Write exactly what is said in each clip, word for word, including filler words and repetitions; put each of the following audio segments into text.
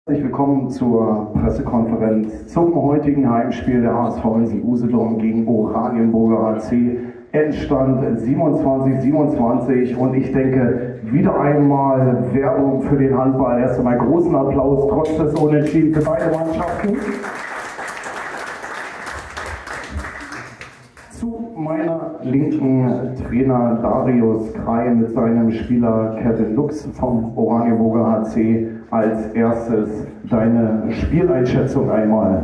Herzlich willkommen zur Pressekonferenz zum heutigen Heimspiel der H S V Usedom gegen Oranienburger H C. Endstand siebenundzwanzig siebenundzwanzig und ich denke, wieder einmal Werbung für den Handball. Erst einmal großen Applaus trotz des Unentschieden für beide Mannschaften. Zu meiner linken Trainer Darius Krei mit seinem Spieler Kevin Lux vom Oranienburger H C. Als erstes deine Spieleinschätzung einmal.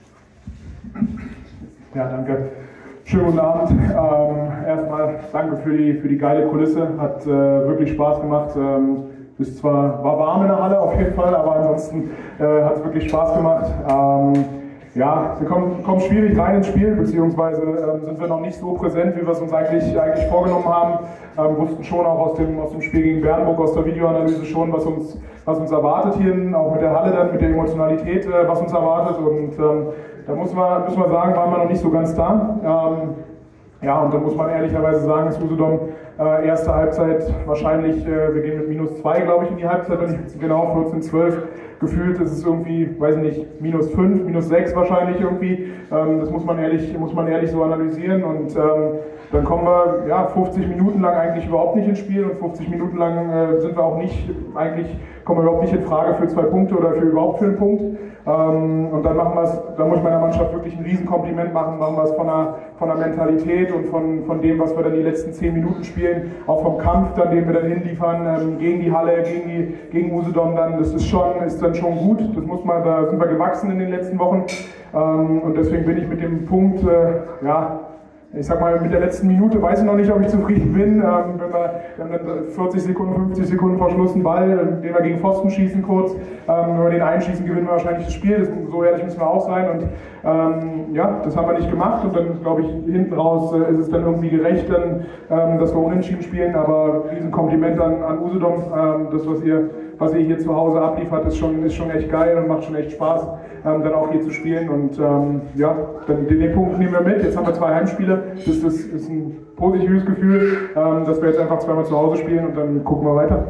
Ja, danke. Schönen guten Abend. Ähm, erstmal danke für die, für die geile Kulisse. Hat äh, wirklich Spaß gemacht. Ähm, ist zwar, war warm in der Halle auf jeden Fall, aber ansonsten äh, hat es wirklich Spaß gemacht. Ähm, Ja, wir kommen, kommen schwierig rein ins Spiel, beziehungsweise ähm, sind wir noch nicht so präsent, wie wir es uns eigentlich, eigentlich vorgenommen haben. Ähm, wussten schon auch aus dem, aus dem Spiel gegen Bernburg, aus der Videoanalyse schon, was uns, was uns erwartet hier, auch mit der Halle dann, mit der Emotionalität, äh, was uns erwartet. Und ähm, da muss man, müssen wir sagen, waren wir noch nicht so ganz da. Ähm, ja, und da muss man ehrlicherweise sagen, ist Usedom äh, erste Halbzeit wahrscheinlich, äh, wir gehen mit minus zwei, glaube ich, in die Halbzeit, wenn ich genau vierzehn zwölf. Gefühlt ist es irgendwie, weiß ich nicht, minus fünf, minus sechs wahrscheinlich irgendwie. Ähm, das muss man ehrlich, muss man ehrlich so analysieren. Und ähm, dann kommen wir ja, fünfzig Minuten lang eigentlich überhaupt nicht ins Spiel und fünfzig Minuten lang äh, sind wir auch nicht, eigentlich kommen wir überhaupt nicht in Frage für zwei Punkte oder für überhaupt für einen Punkt. Ähm, und dann machen wir es, da muss ich meiner Mannschaft wirklich ein Riesenkompliment machen, machen wir es von der, von der Mentalität und von, von dem, was wir dann die letzten zehn Minuten spielen, auch vom Kampf, dann, den wir dann hinliefern, ähm, gegen die Halle, gegen, die, gegen Usedom dann, das ist schon, ist dann schon gut, das muss man, da sind wir gewachsen in den letzten Wochen ähm, und deswegen bin ich mit dem Punkt, äh, ja, ich sag mal, mit der letzten Minute weiß ich noch nicht, ob ich zufrieden bin. Ähm, wenn wir, wir haben dann vierzig Sekunden, fünfzig Sekunden Verschluss einen Ball, den wir gegen Pfosten schießen kurz. Ähm, wenn wir den einschießen, gewinnen wir wahrscheinlich das Spiel. Das, so ehrlich müssen wir auch sein. Und ähm, ja, das haben wir nicht gemacht. Und dann, glaube ich, hinten raus äh, ist es dann irgendwie gerecht, dann, ähm, dass wir unentschieden spielen. Aber riesen Kompliment an, an Usedom. Ähm, das, was ihr, was ihr hier zu Hause abliefert, ist schon, ist schon echt geil und macht schon echt Spaß, ähm, dann auch hier zu spielen. Und ähm, ja, dann den, den Punkt nehmen wir mit. Jetzt haben wir zwei Heimspiele. Das, das ist ein positives Gefühl, ähm, dass wir jetzt einfach zweimal zu Hause spielen und dann gucken wir weiter.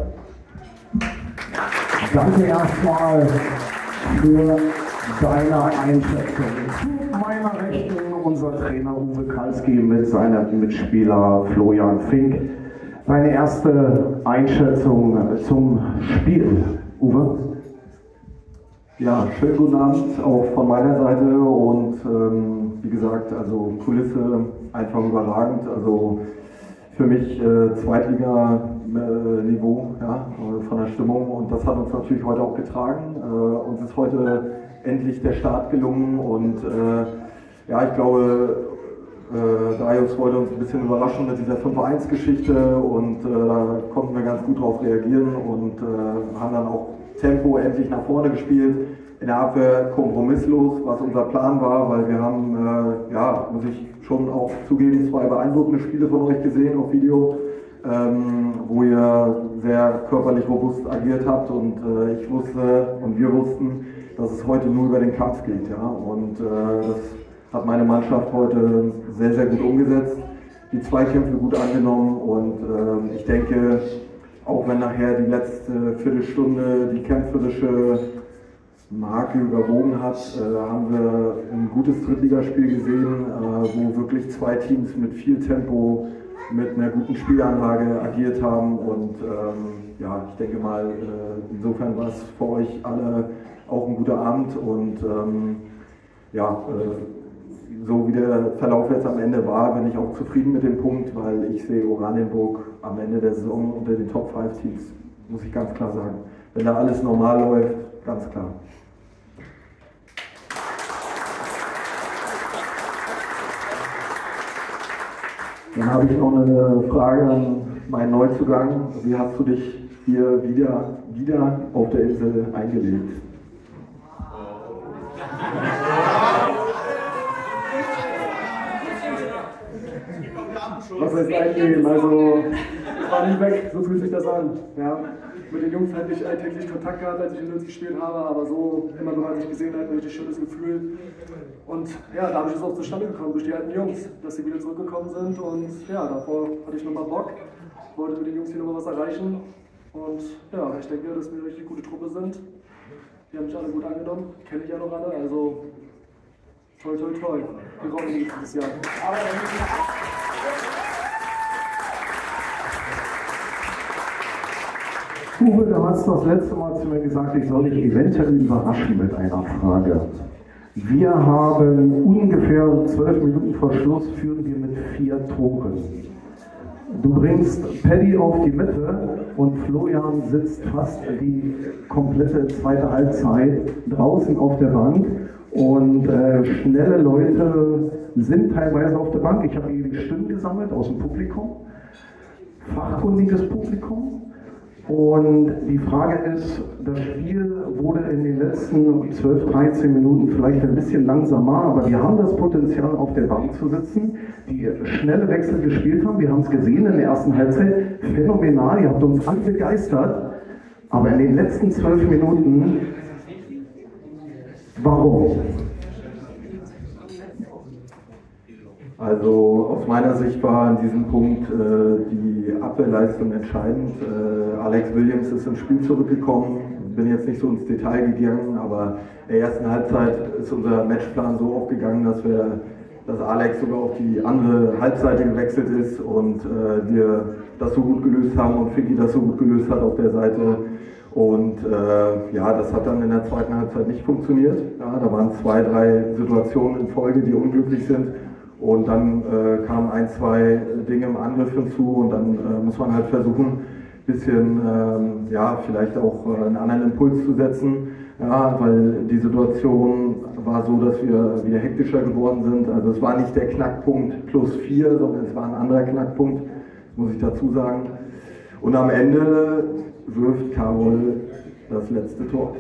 Danke erstmal für deine Einschätzung. Zu meiner Rechten unser Trainer Uwe Kalski mit seinem Mitspieler Florian Fink. Deine erste Einschätzung zum Spiel, Uwe? Ja, schönen guten Abend auch von meiner Seite und ähm, wie gesagt, also Kulisse einfach überragend, also für mich äh, Zweitliga-Niveau äh, ja, von der Stimmung und das hat uns natürlich heute auch getragen. Äh, uns ist heute endlich der Start gelungen und äh, ja, ich glaube, äh, Darius wollte uns ein bisschen überraschen mit dieser fünf eins Geschichte und äh, da konnten wir ganz gut drauf reagieren und äh, haben dann auch Tempo endlich nach vorne gespielt, in der Abwehr kompromisslos, was unser Plan war, weil wir haben, äh, ja, muss ich schon auch zugeben, zwei beeindruckende Spiele von euch gesehen auf Video, ähm, wo ihr sehr körperlich robust agiert habt und äh, ich wusste und wir wussten, dass es heute nur über den Kampf geht, ja, und äh, das hat meine Mannschaft heute sehr, sehr gut umgesetzt, die Zweikämpfe gut angenommen und äh, ich denke, auch wenn nachher die letzte Viertelstunde die kämpferische Marke überwogen hat, äh, haben wir ein gutes Drittligaspiel gesehen, äh, wo wirklich zwei Teams mit viel Tempo, mit einer guten Spielanlage agiert haben und ähm, ja, ich denke mal, äh, insofern war es für euch alle auch ein guter Abend und ähm, ja, äh, so wie der Verlauf jetzt am Ende war, bin ich auch zufrieden mit dem Punkt, weil ich sehe Oranienburg am Ende der Saison unter den Top fünf Teams, muss ich ganz klar sagen. Wenn da alles normal läuft, ganz klar. Dann habe ich noch eine Frage an meinen Neuzugang. Wie hast du dich hier wieder, wieder auf der Insel eingelebt? Was heißt einnehmen? Also, ich war nicht weg, so fühlt sich das an. Ja. Mit den Jungs hatte ich alltäglich Kontakt gehabt, als ich in Lütz gespielt habe, aber so immer nur, als ich gesehen habe, ein richtig schönes Gefühl. Und ja, dadurch ist es auch zustande gekommen, durch die alten Jungs, dass sie wieder zurückgekommen sind. Und ja, davor hatte ich nochmal Bock, wollte mit den Jungs hier nochmal was erreichen. Und ja, ich denke, dass wir eine richtig gute Truppe sind. Die haben mich alle gut angenommen, kenne ich ja noch alle, also toi toi toi. Wir rocken dieses Jahr. Uwe, du hast das letzte Mal zu mir gesagt, ich soll dich eventuell überraschen mit einer Frage. Wir haben ungefähr zwölf Minuten vor Schluss, führen wir mit vier Toren. Du bringst Paddy auf die Mitte und Florian sitzt fast die komplette zweite Halbzeit draußen auf der Bank. Und äh, schnelle Leute sind teilweise auf der Bank. Ich habe eben Stimmen gesammelt aus dem Publikum, fachkundiges Publikum. Und die Frage ist, das Spiel wurde in den letzten zwölf, dreizehn Minuten vielleicht ein bisschen langsamer, aber wir haben das Potenzial, auf der Bank zu sitzen, die schnelle Wechsel gespielt haben. Wir haben es gesehen in der ersten Halbzeit, phänomenal, ihr habt uns alle begeistert, aber in den letzten zwölf Minuten, warum? Also aus meiner Sicht war an diesem Punkt äh, die Abwehrleistung entscheidend. Äh, Alex Williams ist ins Spiel zurückgekommen. Ich bin jetzt nicht so ins Detail gegangen, aber in der ersten Halbzeit ist unser Matchplan so aufgegangen, dass wir, dass Alex sogar auf die andere Halbseite gewechselt ist und äh, wir das so gut gelöst haben und Ficky das so gut gelöst hat auf der Seite. Und äh, ja, das hat dann in der zweiten Halbzeit nicht funktioniert. Ja, da waren zwei, drei Situationen in Folge, die unglücklich sind. Und dann äh, kamen ein, zwei Dinge im Angriff hinzu und dann äh, muss man halt versuchen, ein bisschen, ähm, ja, vielleicht auch äh, einen anderen Impuls zu setzen, ja, weil die Situation war so, dass wir wieder hektischer geworden sind. Also es war nicht der Knackpunkt plus vier, sondern es war ein anderer Knackpunkt, muss ich dazu sagen. Und am Ende wirft Karol das letzte Tor.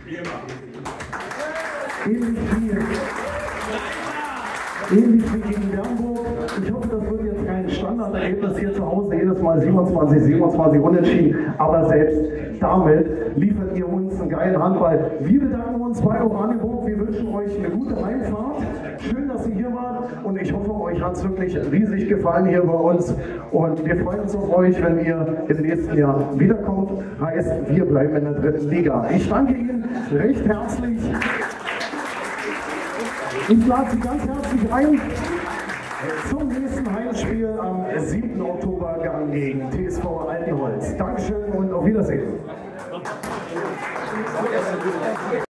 Ähnlich wie gegen Bernburg. Ich hoffe, das wird jetzt kein Standardergebnis hier zu Hause, jedes Mal siebenundzwanzig, siebenundzwanzig unentschieden. Aber selbst damit liefert ihr uns einen geilen Handball. Wir bedanken uns bei Oranienburg. Wir wünschen euch eine gute Heimfahrt. Schön, dass ihr hier wart. Und ich hoffe, euch hat es wirklich riesig gefallen hier bei uns. Und wir freuen uns auf euch, wenn ihr im nächsten Jahr wiederkommt. Heißt, wir bleiben in der dritten Liga. Ich danke Ihnen recht herzlich. Ich lade Sie ganz herzlich ein zum nächsten Heimspiel am siebten Oktober gegen T S V Altenholz. Dankeschön und auf Wiedersehen.